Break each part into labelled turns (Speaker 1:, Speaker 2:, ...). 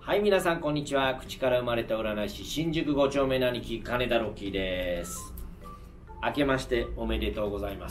Speaker 1: はい、皆さんこんにちは。口から生まれた占い師、新宿5丁目の兄貴、金田ロッキーです。明けましておめでとうございます。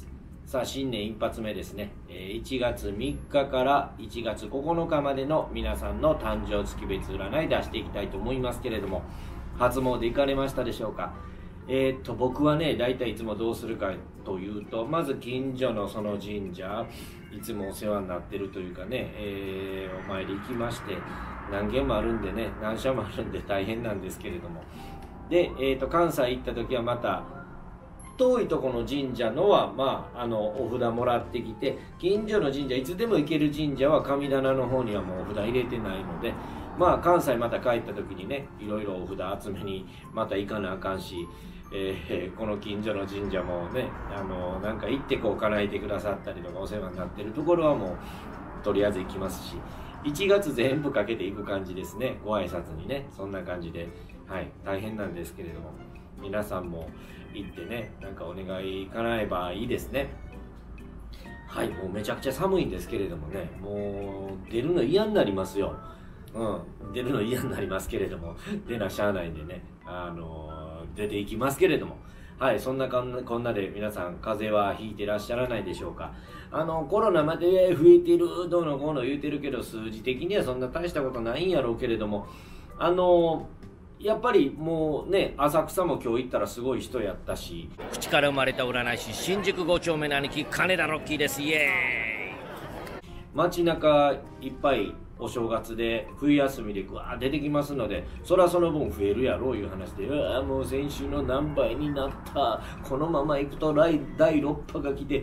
Speaker 1: さあ、新年一発目ですね。1月3日から1月9日までの皆さんの誕生月別占い出していきたいと思いますけれども、初詣行かれましたでしょうか。僕はね、大体いつもどうするかというと、まず近所のその神社、いつもお世話になってるというかね、お参り行きまして、何軒もあるんでね、何社もあるんで大変なんですけれども。で、関西行った時はまた、遠いとこの神社のは、お札もらってきて、近所の神社、いつでも行ける神社は神棚の方にはもうお札入れてないので、関西また帰った時にね、いろいろお札集めにまた行かなあかんし、この近所の神社もね、なんか行ってこう叶えてくださったりとかお世話になってるところはもうとりあえず行きますし、1月全部かけていく感じですね。ご挨拶にね、そんな感じで、はい、大変なんですけれども、皆さんも行ってね、なんかお願い叶えばいいですね。はい、もうめちゃくちゃ寒いんですけれどもね、もう出るの嫌になりますよ。出るの嫌になりますけれども、出なしゃあないんでね、出ていきますけれども、はい、そんなこんなで皆さん風邪はひいてらっしゃらないでしょうか。コロナまで増えてるどうのこうの言うてるけど、数字的にはそんな大したことないんやろうけれども、やっぱりもうね、浅草も今日行ったらすごい人やったし。口から生まれた占い師、新宿5丁目の兄貴、金田ロッキーです。イエーイ。街中いっぱいお正月で冬休みでぐわー出てきますので、そらその分増えるやろういう話で、もう先週の何倍になった、このままいくと第6波が来て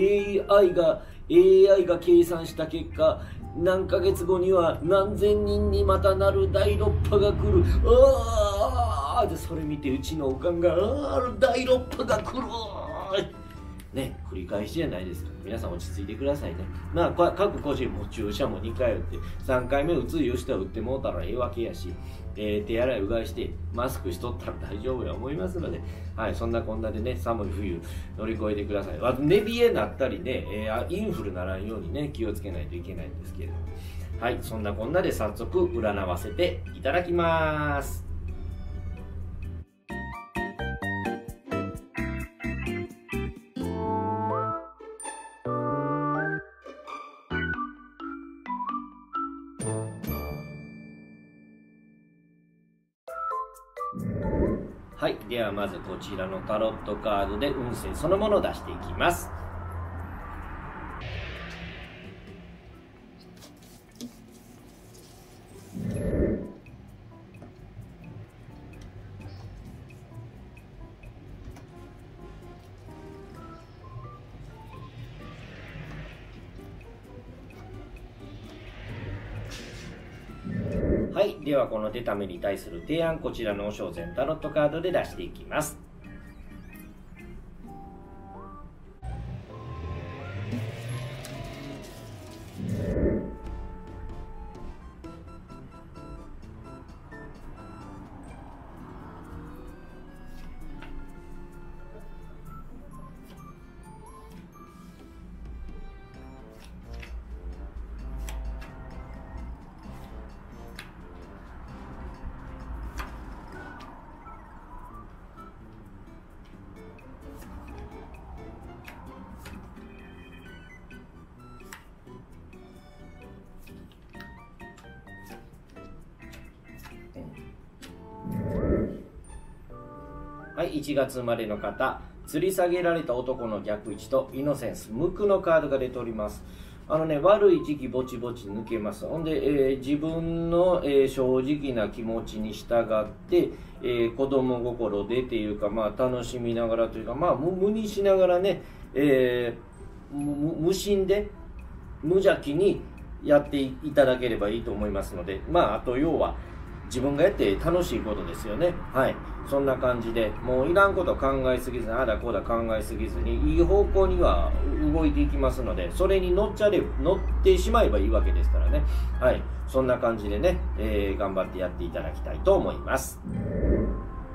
Speaker 1: AI が計算した結果、何ヶ月後には何千人にまたなる第6波が来る。でそれ見てうちのおかんが第6波が来るね、繰り返しじゃないですか。皆さん落ち着いてくださいね。各個人も注射も2回打って、3回目打ついう人は打ってもうたらええわけやし、手洗いうがいしてマスクしとったら大丈夫や思いますので、はい、そんなこんなでね、寒い冬乗り越えてください。寝冷えなったりね、インフルならんようにね、気をつけないといけないんですけれども、はい、そんなこんなで早速占わせていただきます。はい、ではまずこちらのタロットカードで運勢そのものを出していきます。はい、ではこの出た目に対する提案、こちらの小禅タロットカードで出していきます。はい、1月生まれの方、吊り下げられた男の逆位置とイノセンス、無垢のカードが出ております。悪い時期ぼちぼち抜けます。ほんで、自分の、正直な気持ちに従って、子供心でっていうか、楽しみながらというか、無にしながらね、無心で、無邪気にやっていただければいいと思いますので、あと要は、自分がやって楽しいことですよね。はい。そんな感じで、もういらんこと考えすぎずに、あだこうだ考えすぎずに、いい方向には動いていきますので、それに乗ってしまえばいいわけですからね。はい。そんな感じでね、頑張ってやっていただきたいと思います。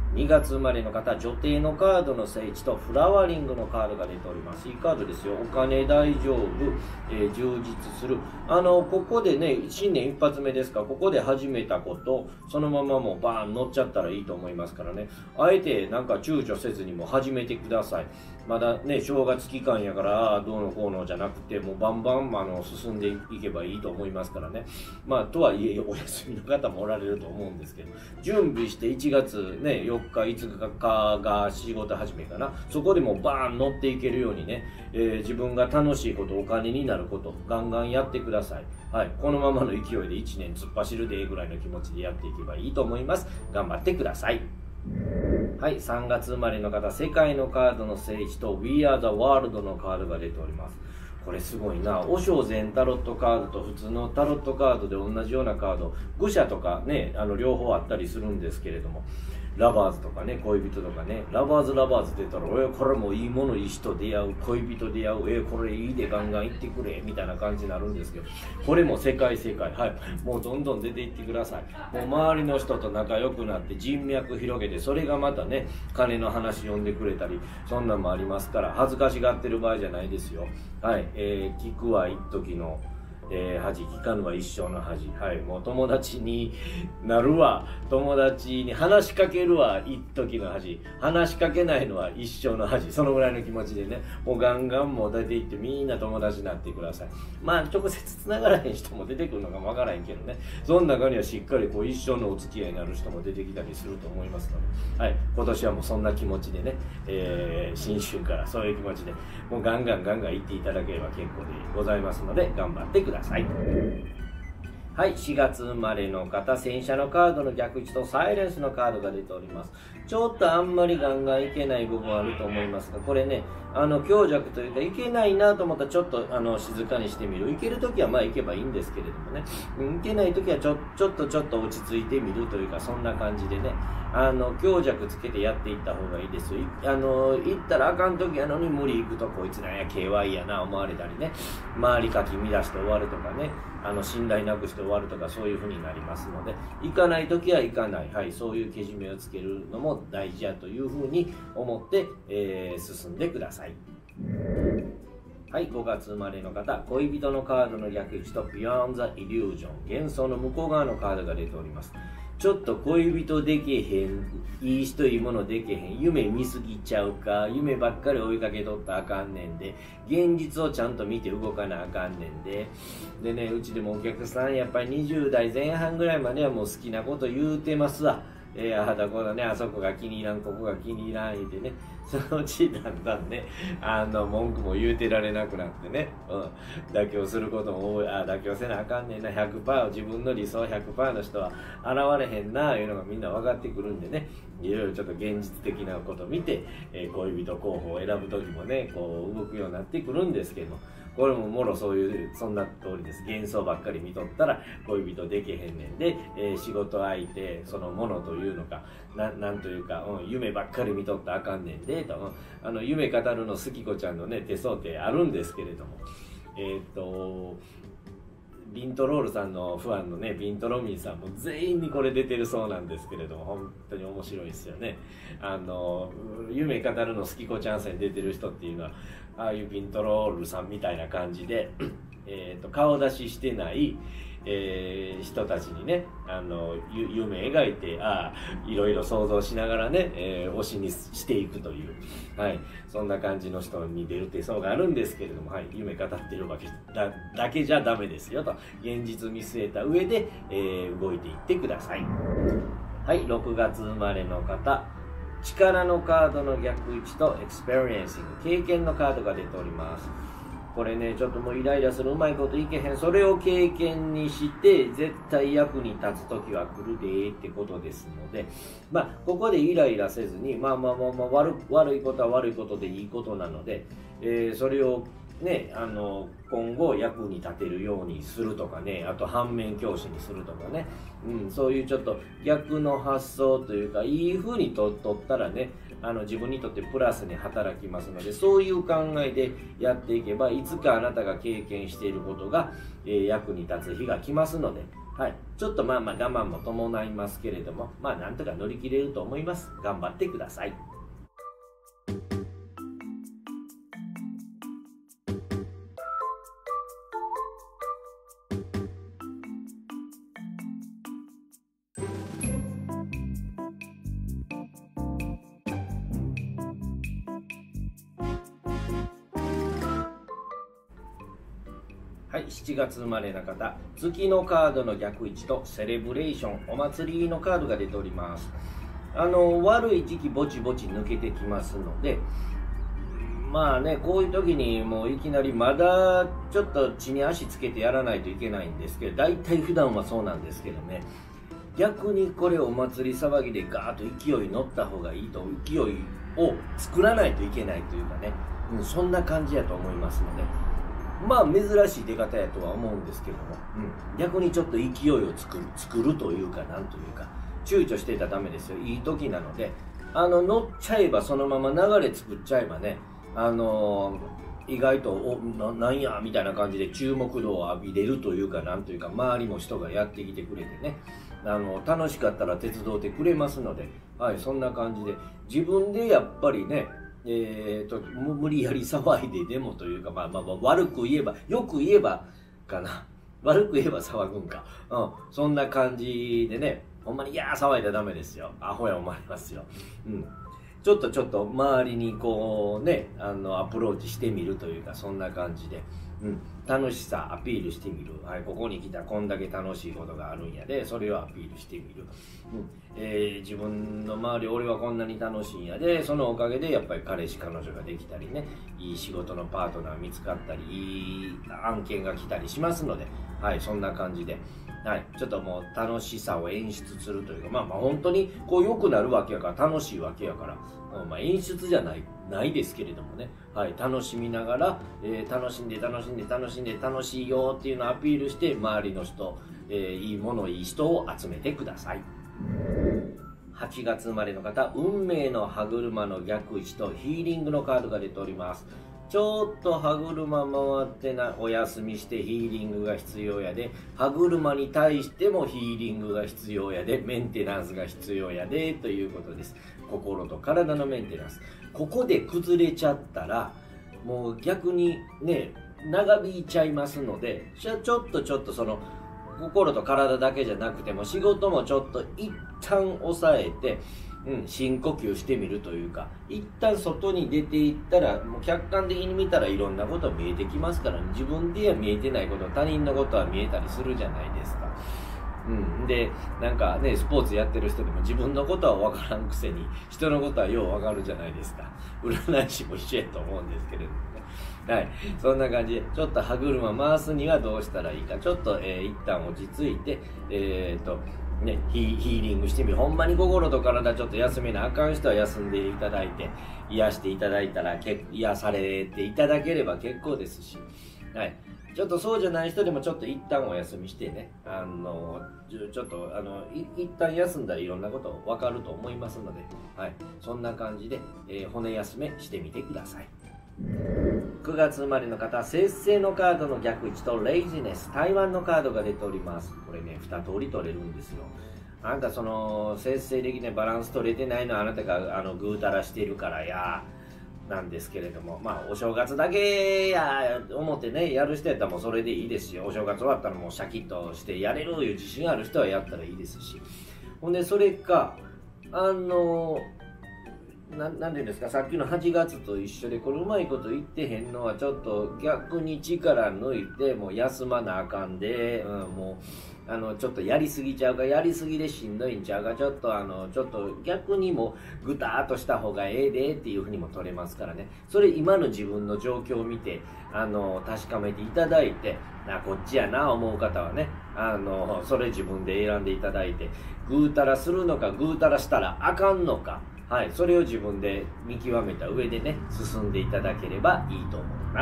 Speaker 1: 2月生まれの方、女帝のカードの聖地とフラワリングのカードが出ております。いいカードですよ。お金大丈夫、充実する。ここでね、新年一発目ですから、ここで始めたこと、そのままもうバーン乗っちゃったらいいと思いますからね。あえてなんか躊躇せずにも始めてください。まだね、正月期間やから、どうのこうのじゃなくて、もうバンバン進んでいけばいいと思いますからね。まあ、とはいえ、お休みの方もおられると思うんですけど、準備して1月ね、4日、5日が仕事始めかな。そこでもうバーン乗っていけるようにね、自分が楽しいこと、お金になること、ガンガンやってください。はい。このままの勢いで1年突っ走るでぐらいの気持ちでやっていけばいいと思います。頑張ってください。はい、3月生まれの方、世界のカードの聖地と We Are the World のカードが出ております。これすごいな。和尚禅タロットカードと普通のタロットカードで同じようなカード、愚者とかね、両方あったりするんですけれども、ラバーズとかね、恋人とかね、ラバーズって言ったら、これもいいもの、いい人出会う、恋人出会う、これいいでガンガン行ってくれ、みたいな感じになるんですけど、これも世界、はい、もうどんどん出ていってください。もう周りの人と仲良くなって人脈広げて、それがまたね、金の話呼んでくれたり、そんなんもありますから、恥ずかしがってる場合じゃないですよ。はい、聞くは一時の、恥、聞かぬは一生の恥。はい、もう友達になるわ、友達に話しかけるは一時の恥、話しかけないのは一生の恥。そのぐらいの気持ちでね、もうガンガンもう出ていってみんな友達になってください。まあ直接繋がらへん人も出てくるのかもわからへんけどね、その中にはしっかりこう一生のお付き合いになる人も出てきたりすると思いますので、はい、今年はもうそんな気持ちでね、新春からそういう気持ちでもうガンガン行っていただければ結構でございますので、頑張ってください。はい、4月生まれの方、戦車のカードの逆位置とサイレンスのカードが出ております。ちょっとあんまりガンガンいけない部分あると思いますが、これね、強弱というか、いけないなと思ったらちょっと静かにしてみる。いけるときはまあいけばいいんですけれどもね、いけないときはちょっと落ち着いてみるというか、そんな感じでね、強弱つけてやっていった方がいいです。行ったらあかんときやのに無理行くと、こいつなんや KY やな思われたりね、周りかき乱して終わるとかね、信頼なくして終わるとか、そういう風になりますので、行かないときは行かない、はい、そういうけじめをつけるのも大事やという風に思って、進んでください。はい、5月生まれの方、恋人のカードの逆位置と Beyond the Illusion、幻想の向こう側のカードが出ております。ちょっと恋人でけへん、いい人いいものでけへん、夢見すぎちゃうか、夢ばっかり追いかけとったらあかんねんで、現実をちゃんと見て動かなあかんねんで、でね、うちでもお客さんやっぱり20代前半ぐらいまではもう好きなこと言うてますわ。あだこだね、あそこが気に入らん、ここが気に入らん言うてね、そのうちだんだんね、文句も言うてられなくなってね、妥協することも多い、妥協せなあかんねんな、100%、自分の理想 100% の人は現れへんな、いうのがみんな分かってくるんでね、いろいろちょっと現実的なことを見て、恋人候補を選ぶ時もね、こう動くようになってくるんですけど、これももろそんな通りです。幻想ばっかり見とったら恋人できへんねんで、仕事相手、そのものというのか、なんというか、夢ばっかり見とったらあかんねんで、と夢語るの好き子ちゃんのね、手相ってあるんですけれども、ビントロールさんのファンのね、ビントロミンさんも全員にこれ出てるそうなんですけれども、本当に面白いですよね。夢語るの好き子ちゃんさんに出てる人っていうのは、ああいうビントロールさんみたいな感じで、顔出ししてない、人たちにね、夢描いて、いろいろ想像しながらね、推しにしていくという、はい、そんな感じの人に出る手相があるんですけれども、はい、夢語ってるわけだけじゃダメですよと、現実見据えた上で、動いていってください。はい、6月生まれの方、力のカードの逆位置とエクスペリエンシング、経験のカードが出ております。これね、ちょっともうイライラする、うまいこといけへん、それを経験にして絶対役に立つ時は来るでってことですので、ここでイライラせずに、悪いことは悪いことでいいことなので、それをね、今後役に立てるようにするとかね、あと反面教師にするとかね、そういうちょっと逆の発想というか、いい風にとったらね、自分にとってプラスに働きますので、そういう考えでやっていけば、いつかあなたが経験していることが、役に立つ日が来ますので、 はい、ちょっとまあまあ我慢も伴いますけれども、まあなんとか乗り切れると思います。頑張ってください。はい、7月生まれの方、月のカードの逆位置とセレブレーション、お祭りのカードが出ております。悪い時期ぼちぼち抜けてきますので、まあね、こういう時にもういきなりまだちょっと地に足つけてやらないといけないんですけど、大体普段はそうなんですけどね、逆にこれお祭り騒ぎでガーッと勢い乗った方がいいと、勢いを作らないといけないというかね、そんな感じやと思いますので、まあ珍しい出方やとは思うんですけども、逆にちょっと勢いを作るというか、なんというか、躊躇していたらダメですよ。いい時なので、乗っちゃえばそのまま流れ作っちゃえばね、意外となんやみたいな感じで注目度を浴びれるというか、なんというか、周りも人がやってきてくれてね、楽しかったら手伝ってくれますので、はい、そんな感じで自分でやっぱりね、無理やり騒いででもというか、まあ悪く言えば、よく言えばかな、悪く言えば騒ぐんか、そんな感じでね、ほんまにいやー騒いだらダメですよ。アホや思われますよ。ちょっと周りにこうね、アプローチしてみるというか、そんな感じで、楽しさアピールしてみる。はい、ここに来たらこんだけ楽しいことがあるんやで、それをアピールしてみる。自分の周り、俺はこんなに楽しいんやで、そのおかげでやっぱり彼氏彼女ができたりね、いい仕事のパートナー見つかったり、いい案件が来たりしますので、はい、そんな感じで、はい、ちょっともう楽しさを演出するというか、まあ本当にこう良くなるわけやから、楽しいわけやから、演出じゃないですけれどもね、はい、楽しみながら、楽しんで楽しいよっていうのをアピールして、周りの人、いいものいい人を集めてください。8月生まれの方、運命の歯車の逆位置とヒーリングのカードが出ております。ちょっと歯車回ってお休みしてヒーリングが必要やで、歯車に対してもヒーリングが必要やで、メンテナンスが必要やでということです。心と体のメンテナンス。ここで崩れちゃったらもう逆にね、長引いちゃいますので、ちょっとその心と体だけじゃなくても仕事もちょっと一旦抑えて、深呼吸してみるというか、一旦外に出ていったら、もう客観的に見たらいろんなこと見えてきますからね。自分では見えてないこと、他人のことは見えたりするじゃないですか。で、なんかね、スポーツやってる人でも自分のことは分からんくせに人のことはよう分かるじゃないですか。占い師も一緒やと思うんですけれどもね。はい、そんな感じでちょっと歯車回すにはどうしたらいいか、ちょっと、一旦落ち着いてヒーリングしてみる。ほんまに心と体ちょっと休めなあかん人は休んでいただいて、癒していただいたら癒されていただければ結構ですし、はい、ちょっとそうじゃない人でもちょっと一旦お休みしてね、ちょっと一旦休んだらいろんなこと分かると思いますので、はい、そんな感じで、骨休めしてみてください。9月生まれの方、節制のカードの逆位置とレイジネス、台湾のカードが出ております。これね、2通り取れるんですよ。なんかその節制的にバランス取れてないのはあなたがぐうたらしてるからやなんですけれども、まあお正月だけや思ってね、やる人やったらもうそれでいいですし、お正月終わったらもうシャキッとしてやれるいう自信ある人はやったらいいですし、ほんでそれかなんていうんですか、さっきの8月と一緒で、これうまいこと言ってへんのはちょっと逆に力抜いてもう休まなあかんで、もうちょっとやりすぎちゃうか、やりすぎでしんどいんちゃうか、ちょっと逆にもぐたーっとした方がええでっていうふうにも取れますからね。それ今の自分の状況を見て確かめていただいて、こっちやな思う方はね、それ自分で選んでいただいて、ぐうたらするのかぐうたらしたらあかんのか、はい、それを自分で見極めた上でね、進んでいただければいいと思います。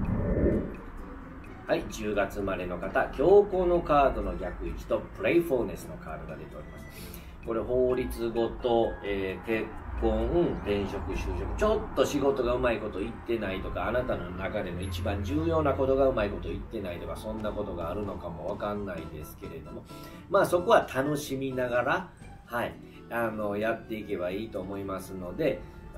Speaker 1: はい、10月生まれの方、強行のカードの逆位置とプレイフォーネスのカードが出ております。 これ法律ごと、結婚、転職、就職、ちょっと仕事がうまいこと言ってないとか、あなたの中での一番重要なことがうまいこと言ってないとか、そんなことがあるのかもわかんないですけれども、まあそこは楽しみながら、はい、やっていけばいいと思いますので、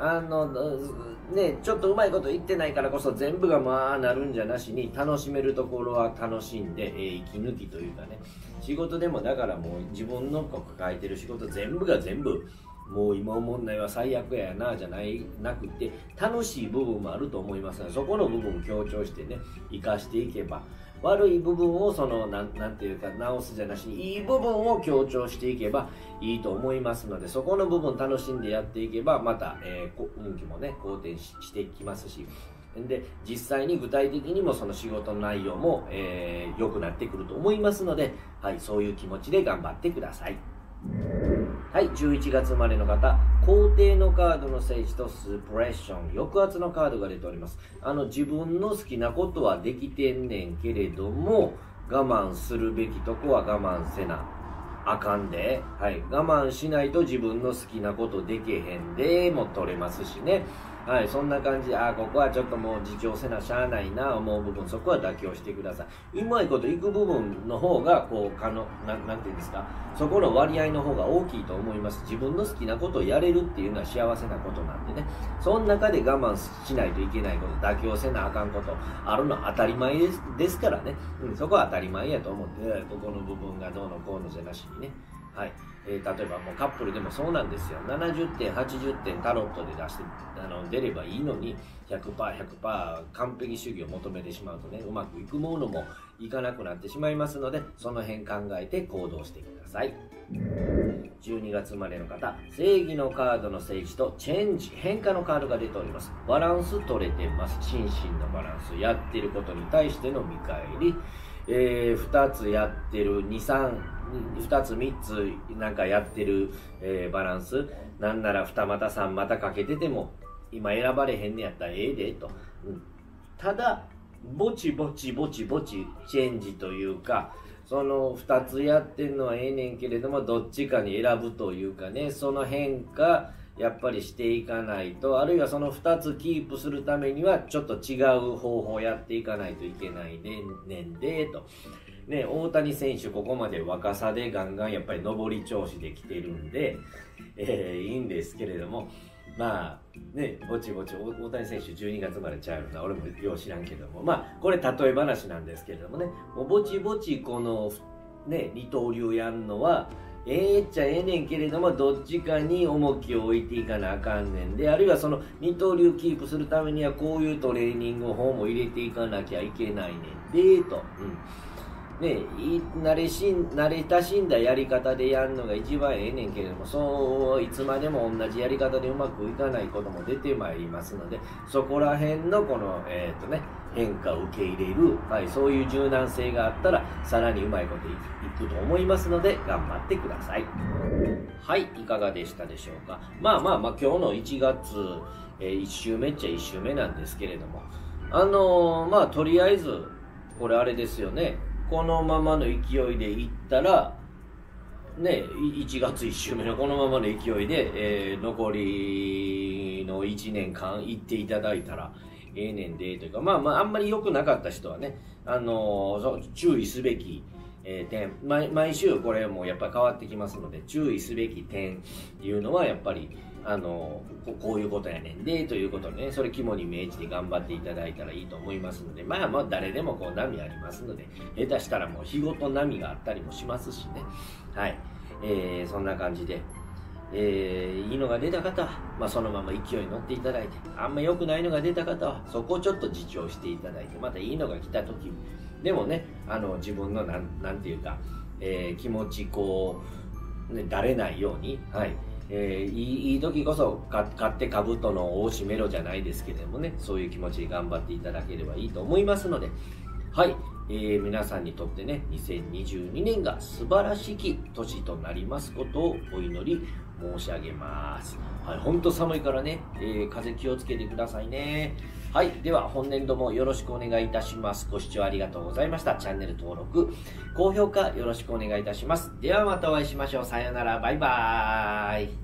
Speaker 1: ちょっとうまいこと言ってないからこそ全部がまあなるんじゃなしに、楽しめるところは楽しんで、息抜きというかね、仕事でもだからもう自分の抱えてる仕事全部が全部もう今思んないは最悪やなじゃなくて、楽しい部分もあると思いますので、そこの部分を強調してね、生かしていけば、悪い部分をなんていうか直すじゃなしに、いい部分を強調していけばいいと思いますので、そこの部分楽しんでやっていけば、また、運気もね好転していきますし、で実際に具体的にもその仕事の内容も良くなってくると思いますので、はい、そういう気持ちで頑張ってください。はい、11月生まれの方、皇帝のカードの聖地とスプレッション、抑圧のカードが出ております。自分の好きなことはできてんねんけれども、我慢するべきとこは我慢せなあかんで、はい、我慢しないと自分の好きなことできへんでも取れますしね。はい、そんな感じで、ここはちょっともう自重せなしゃあないな思う部分、そこは妥協してください。うまいこといく部分の方が、なんていうんですか、そこの割合の方が大きいと思います。自分の好きなことをやれるっていうのは幸せなことなんでね。その中で我慢しないといけないこと、妥協せなあかんことあるのは当たり前ですからね。そこは当たり前やと思って、ここの部分がどうのこうのじゃなしにね。はい、例えばもうカップルでもそうなんですよ。70点、80点タロットで出して出ればいいのに 100%、100% 完璧主義を求めてしまうとね、うまくいくものもいかなくなってしまいますので、その辺考えて行動してください。12月生まれの方、正義のカードの聖地とチェンジ、変化のカードが出ております。バランス取れてます。心身のバランス、やってることに対しての見返り、2つやってる、2つ3つなんかやってる、バランス、なんなら2股3股かけてても今選ばれへんねやったらええでと、ただぼちぼちチェンジというか、その2つやってんのはええねんけれども、どっちかに選ぶというかね、その変化やっぱりしていかないと、あるいはその2つキープするためにはちょっと違う方法をやっていかないといけないねんでと。ね、大谷選手ここまで若さでガンガンやっぱり上り調子で来てるんで、いいんですけれども、まあね、ぼちぼち大谷選手12月までちゃうよな、俺もよう知らんけども、まあこれ例え話なんですけれどもね、もうぼちぼちこのね二刀流やんのはっちゃええねんけれども、どっちかに重きを置いていかなあかんねんで、あるいはその二刀流キープするためにはこういうトレーニング法も入れていかなきゃいけないねんでと。ね、慣れ親しんだやり方でやるのが一番ええねんけれども、そういつまでも同じやり方でうまくいかないことも出てまいりますので、そこら辺のこの、変化を受け入れる、はい、そういう柔軟性があったらさらにうまいこといくと思いますので、頑張ってください。はい、いかがでしたでしょうか。まあ今日の1月、1週目っちゃ1週目なんですけれども、とりあえずこれあれですよね、このままの勢いでいったらね、1月1週目のこのままの勢いで、残りの1年間行っていただいたらええねんでというか、あんまり良くなかった人はね、注意すべき、点、毎週これもやっぱり変わってきますので、注意すべき点っていうのはやっぱりこういうことやねんでということでね、それ肝に銘じて頑張っていただいたらいいと思いますので、誰でもこう波ありますので、下手したらもう日ごと波があったりもしますしね。はい、そんな感じで、いいのが出た方は、そのまま勢いに乗っていただいて、あんま良くないのが出た方はそこをちょっと自重していただいて、またいいのが来た時でもね、自分のなんていうか、気持ちだれないように、はい、いい時こそ買って兜の尾を締めろじゃないですけれどもね、そういう気持ちで頑張っていただければいいと思いますので、はい、 皆さんにとってね、2022年が素晴らしき年となりますことをお祈り申し上げます。はい、ほんと寒いからね、風邪気をつけてくださいね。はい、では本年度もよろしくお願いいたします。ご視聴ありがとうございました。チャンネル登録、高評価よろしくお願いいたします。ではまたお会いしましょう。さようなら、バイバーイ。